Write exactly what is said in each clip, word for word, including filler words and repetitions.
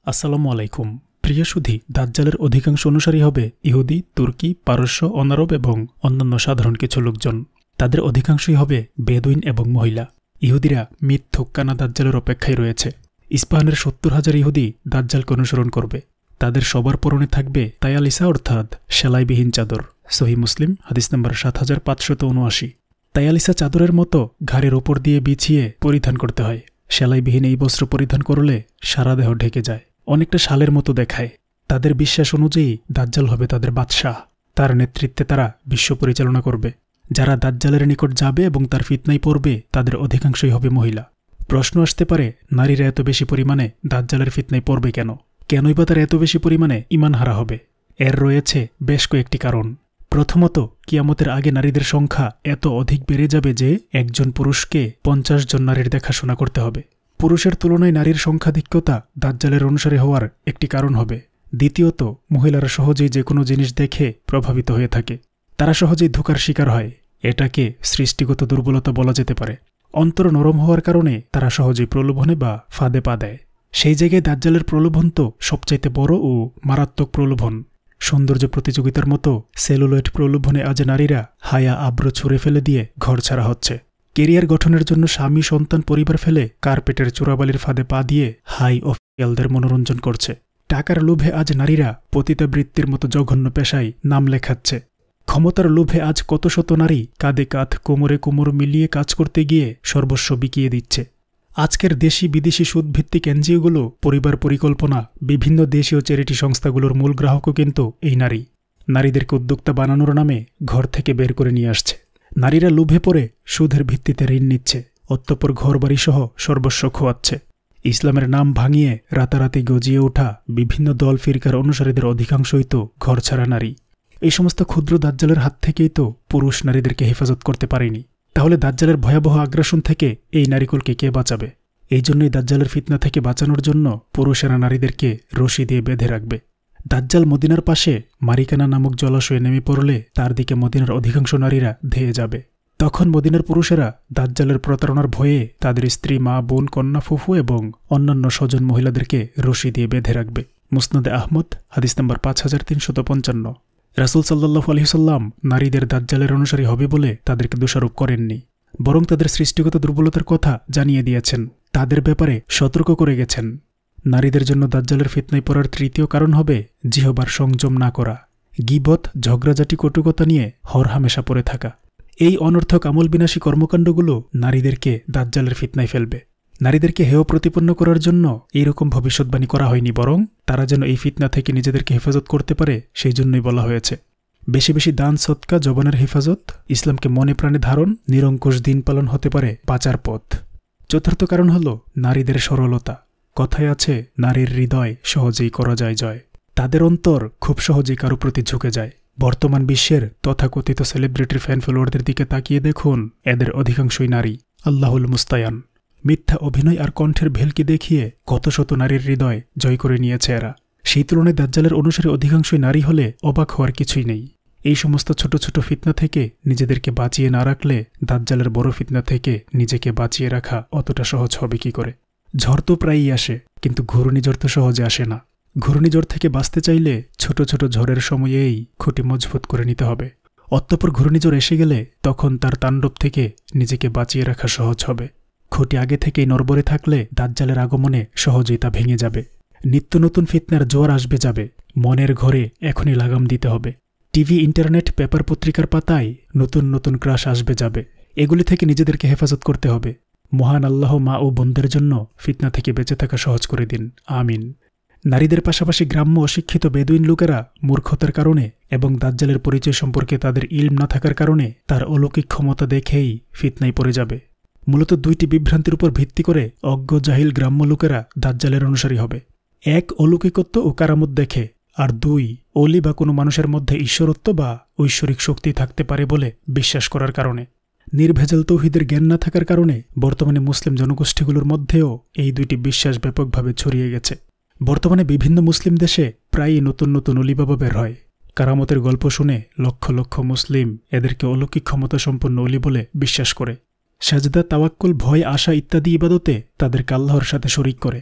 আসসালামু আলাইকুম। প্রিয় সুধী, দাজ্জালের অধিকাংশ অনুসারী হবে ইহুদি, তুর্কি, পারস্য, অনারব এবং অন্যান্য সাধারণ কিছু লোকজন। তাদের অধিকাংশই হবে বেদুইন এবং মহিলা। ইহুদিরা মিথ্যুক কানা দাজ্জালের অপেক্ষায় রয়েছে। ইস্পাহানের সত্তর হাজার ইহুদি দাজ্জালকে অনুসরণ করবে। তাদের সবার পরনে থাকবে তায়ালিসা অর্থাৎ সেলাইবিহীন চাদর। সহি মুসলিম হাদিস নম্বর সাত হাজার পাঁচশত উনআশি। তায়ালিসা চাদরের মতো ঘাড়ের ওপর দিয়ে বিছিয়ে পরিধান করতে হয়। সেলাইবিহীন এই বস্ত্র পরিধান করলে সারা দেহ ঢেকে যায়, অনেকটা শালের মতো দেখায়। তাদের বিশ্বাস অনুযায়ী দাজ্জাল হবে তাদের বাদশাহ। তার নেতৃত্বে তারা বিশ্ব পরিচালনা করবে। যারা দাজ্জালের নিকট যাবে এবং তার ফিতনায় পড়বে তাদের অধিকাংশই হবে মহিলা। প্রশ্ন আসতে পারে, নারীরা এত বেশি পরিমাণে দাজ্জালের ফিতনায় পড়বে কেন? কেনই বা তারা এত বেশি পরিমাণে ঈমান হারা হবে? এর রয়েছে বেশ কয়েকটি কারণ। প্রথমত, কিয়ামতের আগে নারীদের সংখ্যা এত অধিক বেড়ে যাবে যে একজন পুরুষকে পঞ্চাশ জন নারীর দেখাশোনা করতে হবে। পুরুষের তুলনায় নারীর সংখ্যাধিক্যতা দাজ্জালের অনুসারী হওয়ার একটি কারণ হবে। দ্বিতীয়ত, মহিলারা সহজেই যে কোনো জিনিস দেখে প্রভাবিত হয়ে থাকে। তারা সহজেই ধোঁকার শিকার হয়। এটাকে সৃষ্টিগত দুর্বলতা বলা যেতে পারে। অন্তর নরম হওয়ার কারণে তারা সহজেই প্রলোভনে বা ফাঁদে পা দেয়। সেই জায়গায় দাজ্জালের প্রলোভন তো সবচাইতে বড় ও মারাত্মক প্রলোভন। সৌন্দর্য প্রতিযোগিতার মতো সেলুলয়েড প্রলোভনে আজ নারীরা হায়া আব্র ছুঁড়ে ফেলে দিয়ে ঘর ছাড়া হচ্ছে। কেরিয়ার গঠনের জন্য স্বামী, সন্তান, পরিবার ফেলে কার্পেটের চোরাবালির ফাঁদে পা দিয়ে হাই অফিয়ালদের মনোরঞ্জন করছে। টাকার লোভে আজ নারীরা পতিতাবৃত্তির মতো জঘন্য পেশায় নাম লেখাচ্ছে। ক্ষমতার লোভে আজ কত শত নারী কাঁধে কাঁধ, কোমরে কোমর মিলিয়ে কাজ করতে গিয়ে সর্বস্ব বিকিয়ে দিচ্ছে। আজকের দেশি বিদেশি সুদভিত্তিক এনজিওগুলো, পরিবার পরিকল্পনা, বিভিন্ন দেশীয় চ্যারিটি সংস্থাগুলোর মূল গ্রাহকও কিন্তু এই নারী। নারীদেরকে উদ্যোক্তা বানানোর নামে ঘর থেকে বের করে নিয়ে আসছে। নারীরা লোভে পড়ে সুদের ভিত্তিতে ঋণ নিচ্ছে, অতঃপর ঘরবাড়িসহ সর্বস্ব খোয়াচ্ছে। ইসলামের নাম ভাঙিয়ে রাতারাতি গজিয়ে ওঠা বিভিন্ন দল ফিরকার অনুসারীদের অধিকাংশই তো ঘরছাড়া নারী। এই সমস্ত ক্ষুদ্র দাজ্জালের হাত থেকেই তো পুরুষ নারীদেরকে হেফাজত করতে পারেনি। তাহলে দাজ্জালের ভয়াবহ আগ্রাসন থেকে এই নারীকুলকে কে বাঁচাবে? এই জন্যই দাজ্জালের ফিতনা থেকে বাঁচানোর জন্য পুরুষেরা নারীদেরকে রশি দিয়ে বেঁধে রাখবে। দাজ্জাল মদিনার পাশে মারিকানা নামক জলাশয়ে নেমে পড়লে তার দিকে মদিনার অধিকাংশ নারীরা ধেয়ে যাবে। তখন মদিনার পুরুষেরা দাজ্জালের প্রতারণার ভয়ে তাদের স্ত্রী, মা, বোন, কন্যা, ফুফু এবং অন্যান্য স্বজন মহিলাদেরকে রশি দিয়ে বেঁধে রাখবে। মুসনাদে আহমদ হাদিস নম্বর পাঁচ হাজার তিনশত পঞ্চান্ন। রাসূল সাল্লাল্লাহু আলাইহি ওয়াসাল্লাম নারীদের দাজ্জালের অনুসারী হবে বলে তাদেরকে দোষারোপ করেননি, বরং তাদের সৃষ্টিগত দুর্বলতার কথা জানিয়ে দিয়েছেন, তাদের ব্যাপারে সতর্ক করে গেছেন। নারীদের জন্য দাজ্জালের ফিতনায় পড়ার তৃতীয় কারণ হবে জিহবার সংযম না করা, গীবত, ঝগড়াঝাটি, কটুকতা নিয়ে হরহামেশা পড়ে থাকা। এই অনর্থক আমল বিনাশী কর্মকাণ্ডগুলো নারীদেরকে দাজ্জালের ফিতনায় ফেলবে। নারীদেরকে হেয় প্রতিপন্ন করার জন্য এইরকম ভবিষ্যৎবাণী করা হয়নি, বরং তারা যেন এই ফিতনা থেকে নিজেদেরকে হেফাজত করতে পারে সেই জন্যই বলা হয়েছে। বেশি বেশি দান, সদকা, জবানের হেফাজত, ইসলামকে মনে প্রাণে ধারণ, নিরঙ্কুশ দিন পালন হতে পারে বাঁচার পথ। চতুর্থ কারণ হল নারীদের সরলতা। কথায় আছে, নারীর হৃদয় সহজেই করা যায় জয়। তাদের অন্তর খুব সহজেই কারো প্রতি ঝুঁকে যায়। বর্তমান বিশ্বের তথাকথিত সেলিব্রিটির ফ্যান ফলোয়ারদের দিকে তাকিয়ে দেখুন, এদের অধিকাংশই নারী। আল্লাহুল মুস্তায়ান। মিথ্যা অভিনয় আর কণ্ঠের ভেলকি দেখিয়ে কত শত নারীর হৃদয় জয় করে নিয়েছে এরা। সেই তুলনায় দাজ্জালের অনুসারী অধিকাংশই নারী হলে অবাক হওয়ার কিছুই নেই। এই সমস্ত ছোট ছোট ফিতনা থেকে নিজেদেরকে বাঁচিয়ে না রাখলে দাজ্জালের বড় ফিতনা থেকে নিজেকে বাঁচিয়ে রাখা অতটা সহজ হবে কি করে? ঝড় তো প্রায়ই আসে, কিন্তু ঘূর্ণিঝড় তো সহজে আসে না। ঘূর্ণিঝড় থেকে বাঁচতে চাইলে ছোট ছোট ঝড়ের সময়েই খুঁটি মজবুত করে নিতে হবে। অতঃপর ঘূর্ণিঝড় এসে গেলে তখন তার তাণ্ডব থেকে নিজেকে বাঁচিয়ে রাখা সহজ হবে। খুঁটি আগে থেকেই নড়বড়ে থাকলে দাজ্জালের আগমনে সহজেই তা ভেঙে যাবে। নিত্য নতুন ফিতনার জোয়ার আসবে যাবে। মনের ঘরে এখনই লাগাম দিতে হবে। টিভি, ইন্টারনেট, পেপার, পত্রিকার পাতায় নতুন নতুন ক্রাশ আসবে যাবে। এগুলি থেকে নিজেদেরকে হেফাজত করতে হবে। মহান আল্লাহ মা ও বোনদের জন্য ফিতনা থেকে বেঁচে থাকা সহজ করে দিন, আমিন। নারীদের পাশাপাশি গ্রাম্য অশিক্ষিত বেদুইন লোকেরা মূর্খতার কারণে এবং দাজ্জালের পরিচয় সম্পর্কে তাদের ইলম না থাকার কারণে তার অলৌকিক ক্ষমতা দেখেই ফিতনায় পড়ে যাবে। মূলত দুইটি বিভ্রান্তির উপর ভিত্তি করে অজ্ঞ জাহিল গ্রাম্য লোকেরা দাজ্জালের অনুসারী হবে। এক, অলৌকিকত্ব ও কারামত দেখে, আর দুই, অলি বা কোনো মানুষের মধ্যে ঈশ্বরত্ব বা ঐশ্বরিক শক্তি থাকতে পারে বলে বিশ্বাস করার কারণে। নির্ভেজাল তৌহিদের জ্ঞান না থাকার কারণে বর্তমানে মুসলিম জনগোষ্ঠীগুলোর মধ্যেও এই দুইটি বিশ্বাস ব্যাপকভাবে ছড়িয়ে গেছে। বর্তমানে বিভিন্ন মুসলিম দেশে প্রায়ই নতুন নতুন অলিবাবা বের হয়। কারামতের গল্প শুনে লক্ষ লক্ষ মুসলিম এদেরকে অলৌকিক ক্ষমতা সম্পন্ন অলি বলে বিশ্বাস করে। সাজদা, তাওয়াক্কুল, ভয়, আশা ইত্যাদি ইবাদতে তাদেরকে আল্লাহর সাথে শরিক করে।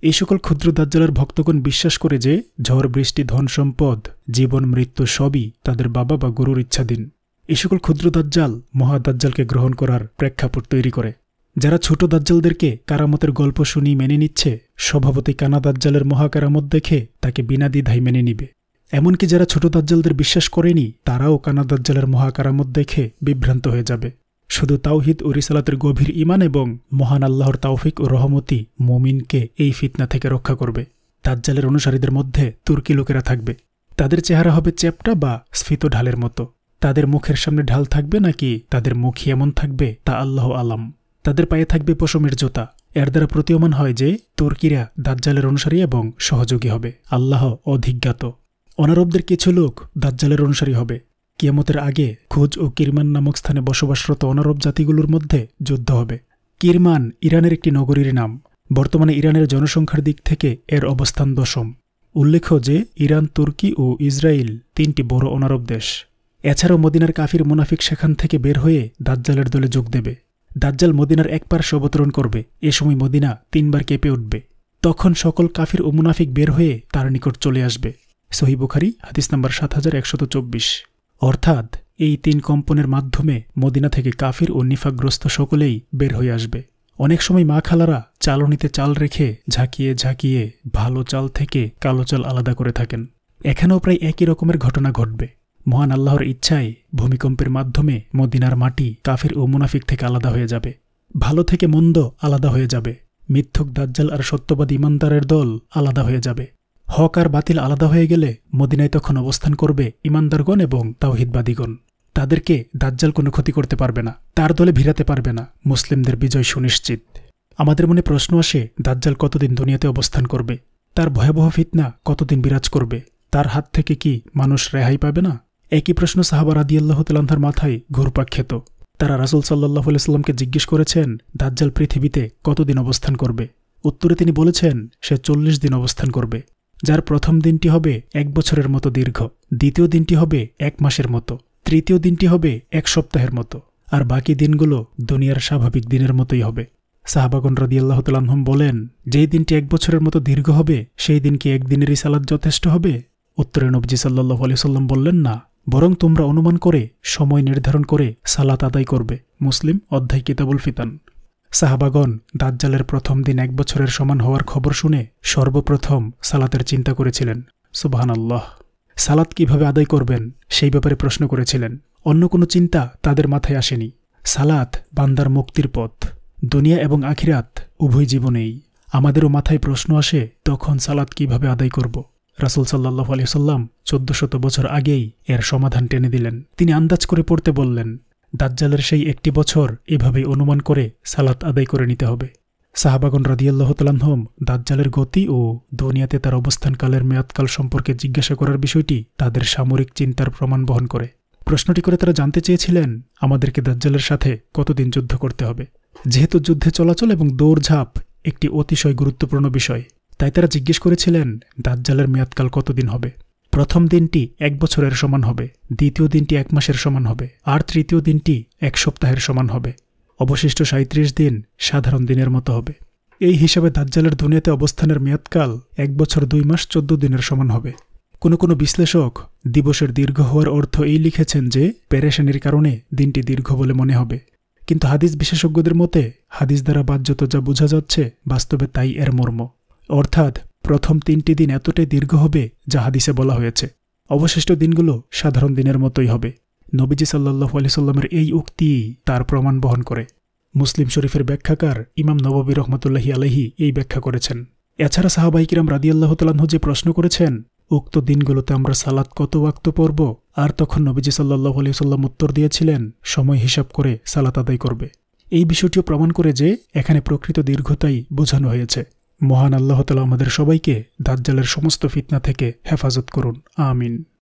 এই সকল ক্ষুদ্র দাজ্জালের ভক্তগণ বিশ্বাস করে যে ঝড় বৃষ্টি ধন সম্পদ জীবন মৃত্যু সবই তাদের বাবা বা গুরুর ইচ্ছাধীন। এই সকল ক্ষুদ্র দাজ্জাল মহাদাজ্জালকে গ্রহণ করার প্রেক্ষাপট তৈরি করে। যারা ছোট দাজ্জালদেরকে কারামতের গল্প শুনি মেনে নিচ্ছে, স্বভাবতই কানা দাজ্জালের মহাকারামত দেখে তাকে বিনা দ্বিধায় মেনে নিবে। এমনকি যারা ছোট দাজ্জালদের বিশ্বাস করেনি, তারাও কানা দাজ্জালের মহাকারামত দেখে বিভ্রান্ত হয়ে যাবে। শুধু তাওহিদ ও রিসালাতের গভীর ঈমান এবং মহান আল্লাহর তাওফিক ও রহমতি মুমিনকে এই ফিতনা থেকে রক্ষা করবে। দাজ্জালের অনুসারীদের মধ্যে তুর্কি লোকেরা থাকবে। তাদের চেহারা হবে চ্যাপ্টা বা স্ফীত ঢালের মতো। তাদের মুখের সামনে ঢাল থাকবে নাকি তাদের মুখই এমন থাকবে তা আল্লাহ আলাম। তাদের পায়ে থাকবে পশমের জোতা। এর দ্বারা প্রতীয়মান হয় যে তুর্কিরা দাজ্জালের অনুসারী এবং সহযোগী হবে। আল্লাহ অধিজ্ঞাত। অনারবদের কিছু লোক দাজ্জালের অনুসারী হবে। কিয়ামতের আগে খুজ ও কিরমান নামক স্থানে বসবাসরত অনারব জাতিগুলোর মধ্যে যুদ্ধ হবে। কিরমান ইরানের একটি নগরীর নাম। বর্তমানে ইরানের জনসংখ্যার দিক থেকে এর অবস্থান দশম। উল্লেখ্য যে ইরান, তুর্কি ও ইসরায়েল তিনটি বড় অনারব দেশ। এছাড়াও মদিনার কাফির মুনাফিক সেখান থেকে বের হয়ে দাজ্জালের দলে যোগ দেবে। দাজ্জাল মদিনার এক পার্শ্বে অবতরণ করবে। এ সময় মদিনা তিনবার কেঁপে উঠবে। তখন সকল কাফির ও মুনাফিক বের হয়ে তার নিকট চলে আসবে। সহিহ বুখারী হাদিস নম্বর সাত হাজার একশত চব্বিশ। অর্থাৎ এই তিন কম্পনের মাধ্যমে মদিনা থেকে কাফির ও নিফাকগ্রস্ত সকলেই বের হয়ে আসবে। অনেক সময় মা খালারা চালনিতে চাল রেখে ঝাঁকিয়ে ঝাঁকিয়ে ভালো চাল থেকে কালো চাল আলাদা করে থাকেন। এখানেও প্রায় একই রকমের ঘটনা ঘটবে। মহান আল্লাহর ইচ্ছায় ভূমিকম্পের মাধ্যমে মদিনার মাটি কাফির ও মুনাফিক থেকে আলাদা হয়ে যাবে। ভালো থেকে মন্দ আলাদা হয়ে যাবে। মিথ্যুক দাজ্জাল আর সত্যবাদী ইমানদারের দল আলাদা হয়ে যাবে। হক আর বাতিল আলাদা হয়ে গেলে মদিনায় তখন অবস্থান করবে ইমানদারগণ এবং তাওহিদবাদীগণ। তাদেরকে দাজ্জাল কোনো ক্ষতি করতে পারবে না, তার দলে ভিড়াতে পারবে না। মুসলিমদের বিজয় সুনিশ্চিত। আমাদের মনে প্রশ্ন আসে, দাজ্জাল কতদিন দুনিয়াতে অবস্থান করবে? তার ভয়াবহ ফিতনা কতদিন বিরাজ করবে? তার হাত থেকে কি মানুষ রেহাই পাবে না? একই প্রশ্ন সাহাবা রাদিয়াল্লাহু তাআলা আনহুর মাথায় ঘুরপাক খেত। তারা রাসূল সাল্লাল্লাহু আলাইহি সাল্লামকে জিজ্ঞেস করেছেন, দাজ্জাল পৃথিবীতে কতদিন অবস্থান করবে? উত্তরে তিনি বলেছেন, সে চল্লিশ দিন অবস্থান করবে, যার প্রথম দিনটি হবে এক বছরের মতো দীর্ঘ, দ্বিতীয় দিনটি হবে এক মাসের মতো, তৃতীয় দিনটি হবে এক সপ্তাহের মতো, আর বাকি দিনগুলো দুনিয়ার স্বাভাবিক দিনের মতোই হবে। সাহাবাগণ রাদিয়াল্লাহু তাআলা আনহুম বলেন, যেই দিনটি এক বছরের মতো দীর্ঘ হবে সেই দিন কি একদিনেরই সালাত যথেষ্ট হবে? উত্তরে নবীজি সাল্লাল্লাহু আলাইহি সাল্লাম বললেন, না, বরং তোমরা অনুমান করে সময় নির্ধারণ করে সালাত আদায় করবে। মুসলিম অধ্যায় কিতাবুল ফিতান। সাহাবাগণ দাজ্জালের প্রথম দিন এক বছরের সমান হওয়ার খবর শুনে সর্বপ্রথম সালাতের চিন্তা করেছিলেন। সুবহানাল্লাহ। সালাত কিভাবে আদায় করবেন সেই ব্যাপারে প্রশ্ন করেছিলেন। অন্য কোনো চিন্তা তাদের মাথায় আসেনি। সালাত বান্দার মুক্তির পথ। দুনিয়া এবং আখিরাত উভয় জীবনেই আমাদেরও মাথায় প্রশ্ন আসে, তখন সালাত কিভাবে আদায় করব? রাসূল সাল্লাল্লাহু আলাইহি সাল্লাম চোদ্দ শত বছর আগেই এর সমাধান টেনে দিলেন। তিনি আন্দাজ করে পড়তে বললেন, দাজ্জালের সেই একটি বছর এভাবেই অনুমান করে সালাত আদায় করে নিতে হবে। সাহাবাগণ রাদিয়াল্লাহু তাআলা আনহুম দাজ্জালের গতি ও দুনিয়াতে তার অবস্থানকালের মেয়াদকাল সম্পর্কে জিজ্ঞাসা করার বিষয়টি তাদের সামরিক চিন্তার প্রমাণ বহন করে। প্রশ্নটি করে তারা জানতে চেয়েছিলেন, আমাদেরকে দাজ্জালের সাথে কতদিন যুদ্ধ করতে হবে? যেহেতু যুদ্ধে চলাচল এবং দৌড়ঝাঁপ একটি অতিশয় গুরুত্বপূর্ণ বিষয়, তাই তারা জিজ্ঞেস করেছিলেন, দাজ্জালের মেয়াদকাল কতদিন হবে? প্রথম দিনটি এক বছরের সমান হবে, দ্বিতীয় দিনটি এক মাসের সমান হবে, আর তৃতীয় দিনটি এক সপ্তাহের সমান হবে। অবশিষ্ট সাঁত্রিশ দিন সাধারণ দিনের মতো হবে। এই হিসাবে দাজ্জালের দুনিয়াতে অবস্থানের মেয়াদকাল এক বছর দুই মাস চোদ্দ দিনের সমান হবে। কোনো কোনো বিশ্লেষক দিবসের দীর্ঘ হওয়ার অর্থ এই লিখেছেন যে পেরেশানির কারণে দিনটি দীর্ঘ বলে মনে হবে। কিন্তু হাদিস বিশেষজ্ঞদের মতে হাদিস দ্বারা বাহ্যত যা বোঝা যাচ্ছে বাস্তবে তাই এর মর্ম। অর্থাৎ প্রথম তিনটি দিন এতটাই দীর্ঘ হবে যা হাদিসে বলা হয়েছে। অবশিষ্ট দিনগুলো সাধারণ দিনের মতোই হবে। নবীজি সাল্লাল্লাহু আলাইহি সাল্লামের এই উক্তি তার প্রমাণ বহন করে। মুসলিম শরীফের ব্যাখ্যাকার ইমাম নববী রহমতুল্লাহি আলাইহি এই ব্যাখ্যা করেছেন। এছাড়া সাহাবায়ে কিরাম রাদিয়াল্লাহু তাআলা আনহু যে প্রশ্ন করেছেন, উক্ত দিনগুলোতে আমরা সালাত কত ওয়াক্ত পড়ব? আর তখন নবীজি সাল্লাল্লাহু আলাইহি সাল্লাম উত্তর দিয়েছিলেন, সময় হিসাব করে সালাত আদায় করবে। এই বিষয়টিও প্রমাণ করে যে এখানে প্রকৃত দীর্ঘতাই বোঝানো হয়েছে। মহান আল্লাহ তাআলা আমাদের সবাইকে দাজ্জালের সমস্ত ফিতনা থেকে হেফাজত করুন। আমিন।